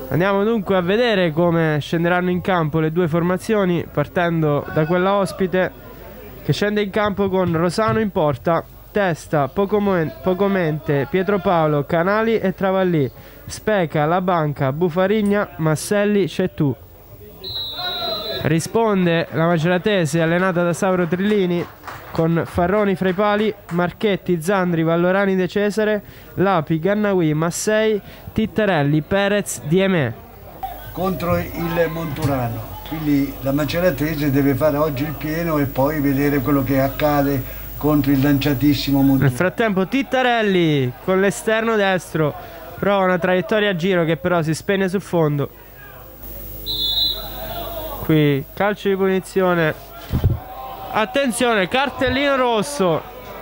Andiamo dunque a vedere come scenderanno in campo le due formazioni, partendo da quella ospite che scende in campo con Rosano in porta, Testa, Pocomente, Pietropaolo, Canali e Travallì, Speca, La Banca, Bufarigna, Masselli, Cetù. Risponde la Maceratese allenata da Sauro Trillini con Farroni fra i pali, Marchetti, Zandri, Vallorani De Cesare, Lapi, Gannawi, Massei, Tittarelli, Perez, Diemè. Contro il Monturano, quindi la Maceratese deve fare oggi il pieno e poi vedere quello che accade contro il lanciatissimo Monturano. Nel frattempo Tittarelli con l'esterno destro prova una traiettoria a giro che però si spegne sul fondo. Qui calcio di punizione, attenzione, cartellino rosso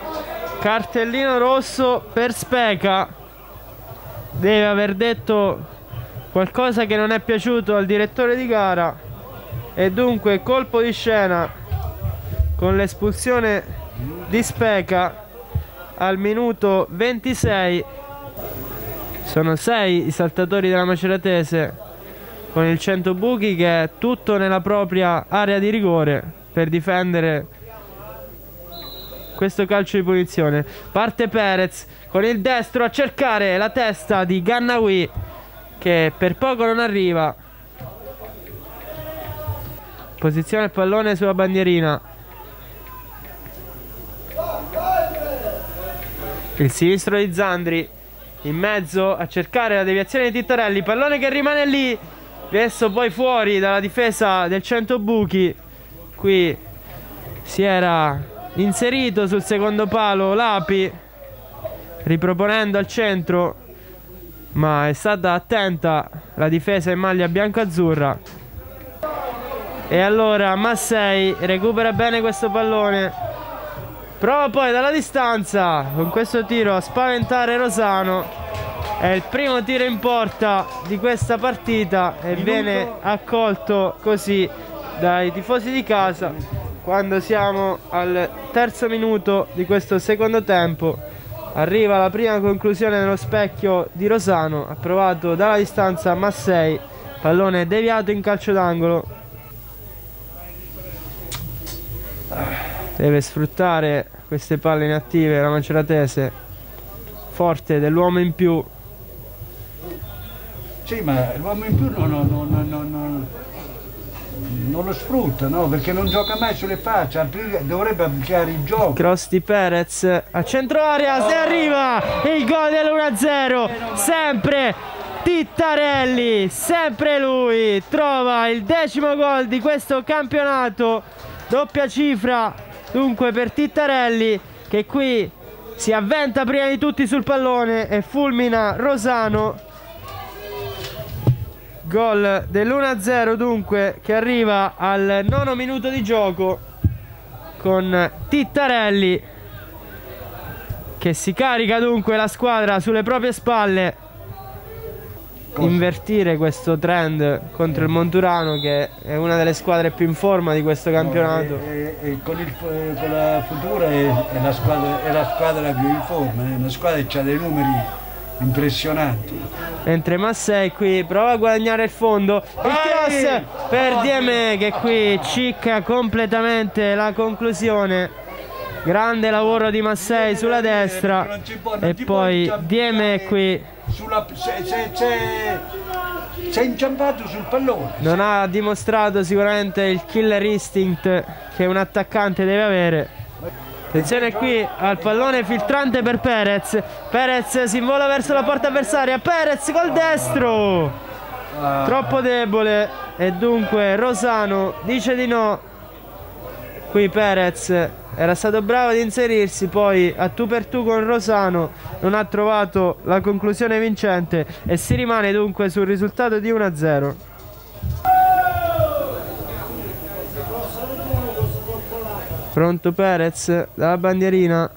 per Speca. Deve aver detto qualcosa che non è piaciuto al direttore di gara e dunque colpo di scena con l'espulsione di Speca al minuto 26. Sono 6 i saltatori della Maceratese con il 100 Buchi che è tutto nella propria area di rigore per difendere questo calcio di punizione. Parte Perez con il destro a cercare la testa di Gannawi che per poco non arriva. Posizione il pallone sulla bandierina. Il sinistro di Zandri in mezzo a cercare la deviazione di Tittarelli, pallone che rimane lì, adesso poi fuori dalla difesa del 100 Buchi. Qui si era inserito sul secondo palo Lapi riproponendo al centro, ma è stata attenta la difesa in maglia bianco-azzurra. E allora Massei recupera bene questo pallone, prova poi dalla distanza con questo tiro a spaventare Rosano. È il primo tiro in porta di questa partita e viene accolto così dai tifosi di casa quando siamo al terzo minuto di questo secondo tempo. Arriva la prima conclusione nello specchio di Rosano, approvato dalla distanza Massei, pallone deviato in calcio d'angolo. Deve sfruttare queste palle inattive la Maceratese, forte dell'uomo in più. Sì, ma l'uomo in più non lo sfrutta, no? Perché non gioca mai sulle facce, dovrebbe applicare il gioco. Cross di Perez a centro area, se arriva il gol dell'1-0, sempre Tittarelli, sempre lui, trova il 10° gol di questo campionato, doppia cifra dunque per Tittarelli che qui si avventa prima di tutti sul pallone e fulmina Rosano. Gol dell'1-0 dunque che arriva al 9° minuto di gioco con Tittarelli che si carica dunque la squadra sulle proprie spalle. Invertire questo trend contro il Monturano che è una delle squadre più in forma di questo campionato. Con la Futura è la squadra più in forma, è una squadra che ha dei numeri impressionanti. Mentre Massei qui prova a guadagnare il fondo, il cross per Diemè che qui cicca completamente la conclusione. Grande lavoro di Massei sulla destra e poi Diemè qui si è inciampato sul pallone. Non ha dimostrato sicuramente il killer instinct che un attaccante deve avere. Attenzione qui al pallone filtrante per Perez. Perez si invola verso la porta avversaria. Perez col destro, troppo debole e dunque Rosano dice di no. Qui Perez era stato bravo ad inserirsi, poi a tu per tu con Rosano non ha trovato la conclusione vincente e si rimane dunque sul risultato di 1-0. Pronto Perez dalla bandierina,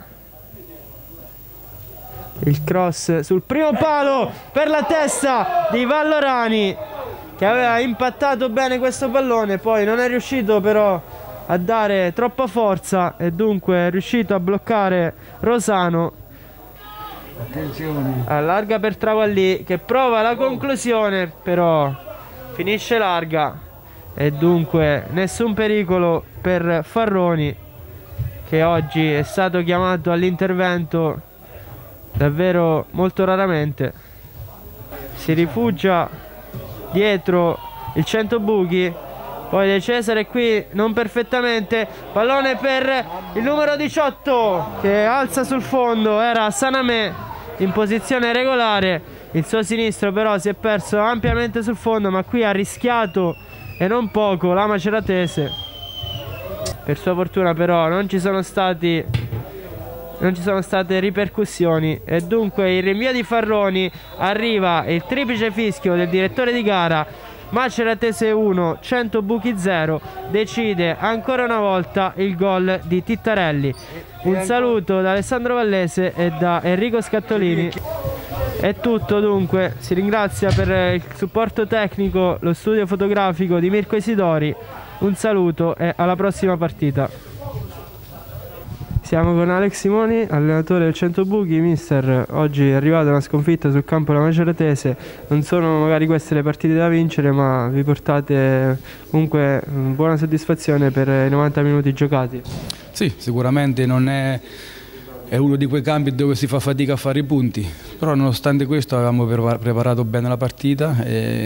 il cross sul primo palo per la testa di Vallorani che aveva impattato bene questo pallone, poi non è riuscito però a dare troppa forza e dunque è riuscito a bloccare Rosano. Attenzione. Allarga per Travallì che prova la conclusione, però finisce larga e dunque nessun pericolo per Farroni, che oggi è stato chiamato all'intervento davvero molto raramente. Si rifugia dietro il 100 buchi, poi De Cesare qui non perfettamente, pallone per il numero 18 che alza sul fondo, era Sanamè in posizione regolare, il suo sinistro però si è perso ampiamente sul fondo, ma qui ha rischiato e non poco la Maceratese. Per sua fortuna però non ci sono state ripercussioni e dunque il rinvio di Farroni, arriva il triplice fischio del direttore di gara. Maceratese 1, 100 buchi 0, decide ancora una volta il gol di Tittarelli. Un saluto da Alessandro Vallese e da Enrico Scattolini. È tutto dunque, si ringrazia per il supporto tecnico lo studio fotografico di Mirko Isidori. Un saluto e alla prossima partita. Siamo con Alex Simoni, allenatore del 100 buchi. Mister, oggi è arrivata una sconfitta sul campo della Maceratese, non sono magari queste le partite da vincere, ma vi portate comunque buona soddisfazione per i 90 minuti giocati. Sì, sicuramente non è uno di quei campi dove si fa fatica a fare i punti, però nonostante questo avevamo preparato bene la partita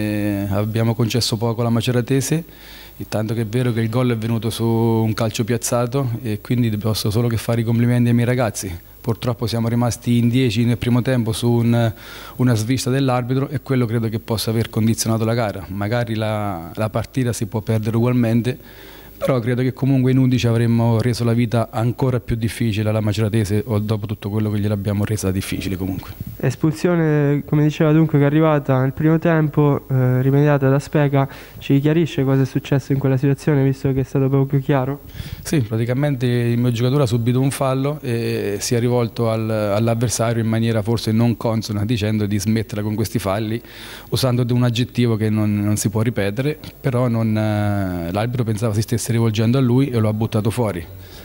e abbiamo concesso poco alla Maceratese. Tanto che è vero che il gol è venuto su un calcio piazzato e quindi posso solo che fare i complimenti ai miei ragazzi. Purtroppo siamo rimasti in 10 nel primo tempo su una svista dell'arbitro e quello credo che possa aver condizionato la gara. Magari la partita si può perdere ugualmente, però credo che comunque in 11 avremmo reso la vita ancora più difficile alla Maceratese o dopo tutto quello che gliel'abbiamo resa difficile comunque. Espulsione, come diceva dunque, che è arrivata nel primo tempo, rimediata da Speca. Ci chiarisce cosa è successo in quella situazione, visto che è stato poco chiaro? Sì, praticamente il mio giocatore ha subito un fallo e si è rivolto all'avversario in maniera forse non consona, dicendo di smetterla con questi falli, usando un aggettivo che non si può ripetere, però l'arbitro pensava si stesse rivolgendo a lui e lo ha buttato fuori.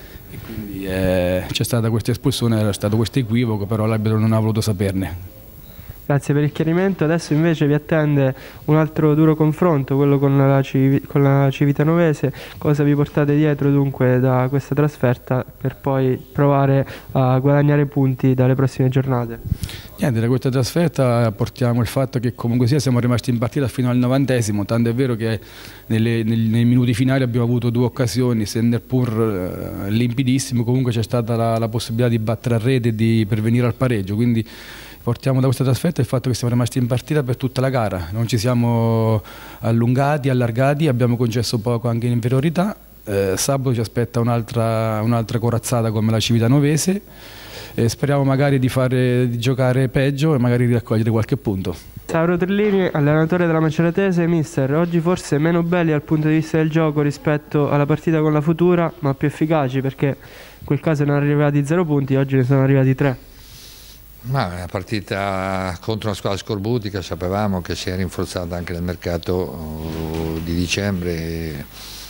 E quindi c'è stata questa espulsione, era stato questo equivoco, però l'arbitro non ha voluto saperne. Grazie per il chiarimento. Adesso invece vi attende un altro duro confronto, quello con la Civitanovese. Cosa vi portate dietro dunque da questa trasferta per poi provare a guadagnare punti dalle prossime giornate? Niente, da questa trasferta portiamo il fatto che comunque sia siamo rimasti in partita fino al 90°, tanto è vero che nei minuti finali abbiamo avuto 2 occasioni, se nel pur limpidissimo comunque c'è stata la possibilità di battere a rete e di pervenire al pareggio, quindi portiamo da questa trasferta il fatto che siamo rimasti in partita per tutta la gara, non ci siamo allungati, allargati, abbiamo concesso poco anche in inferiorità. Sabato ci aspetta un'altra corazzata come la Civitanovese e speriamo magari di giocare peggio e magari di raccogliere qualche punto. Sauro Trillini, allenatore della Maceratese. Mister, oggi forse meno belli dal punto di vista del gioco rispetto alla partita con la Futura, ma più efficaci, perché in quel caso erano arrivati 0 punti, oggi ne sono arrivati 3. Ma una partita contro una squadra scorbutica, sapevamo che si è rinforzata anche nel mercato di dicembre.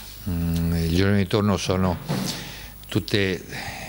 I giorni di ritorno sono tutte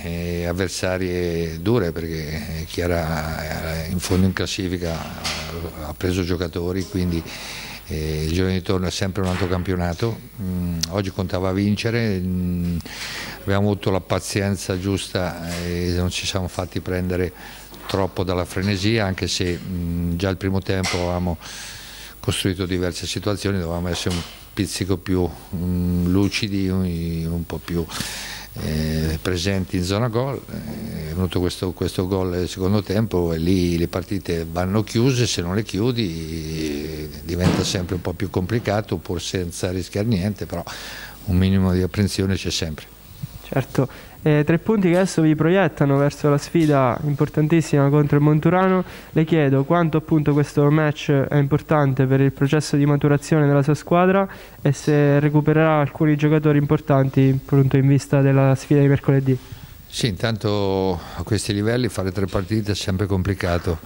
avversarie dure, perché chi era in fondo in classifica ha preso giocatori, quindi il giorno di ritorno è sempre un altro campionato. Oggi contava vincere, abbiamo avuto la pazienza giusta e non ci siamo fatti prendere troppo dalla frenesia, anche se già il primo tempo avevamo costruito diverse situazioni, dovevamo essere un pizzico più lucidi, un po' più presenti in zona gol. È venuto questo gol nel secondo tempo e lì le partite vanno chiuse, se non le chiudi diventa sempre un po' più complicato, pur senza rischiare niente, però un minimo di apprensione c'è sempre. Certo, 3 punti che adesso vi proiettano verso la sfida importantissima contro il Monturano. Le chiedo quanto appunto questo match è importante per il processo di maturazione della sua squadra e se recupererà alcuni giocatori importanti appunto in vista della sfida di mercoledì. Sì, intanto a questi livelli fare 3 partite è sempre complicato.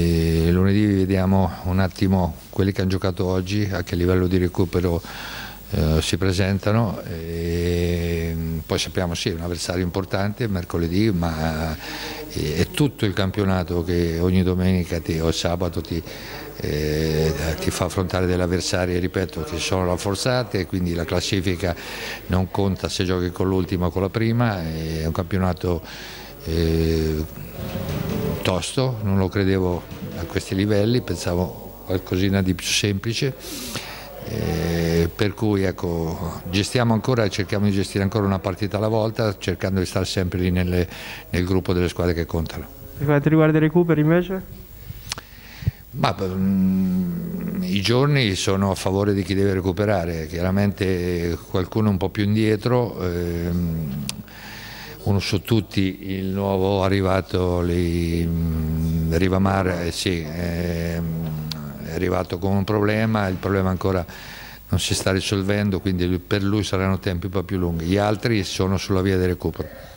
Lunedì vediamo un attimo quelli che hanno giocato oggi, a che livello di recupero si presentano, e poi sappiamo sì, è un avversario importante mercoledì, ma è tutto il campionato che ogni domenica o sabato ti fa affrontare delle avversarie, ripeto, che sono rafforzate, e quindi la classifica non conta se giochi con l'ultima o con la prima. È un campionato tosto, non lo credevo a questi livelli, pensavo qualcosina di più semplice, per cui ecco, cerchiamo di gestire ancora una partita alla volta, cercando di stare sempre lì nel gruppo delle squadre che contano. Per quanto riguarda i recuperi invece? Ma, i giorni sono a favore di chi deve recuperare, chiaramente qualcuno un po' più indietro, uno su tutti il nuovo arrivato lì, Rivamar, sì, è arrivato con un problema, il problema ancora non si sta risolvendo, quindi per lui saranno tempi un po' più lunghi, gli altri sono sulla via del recupero.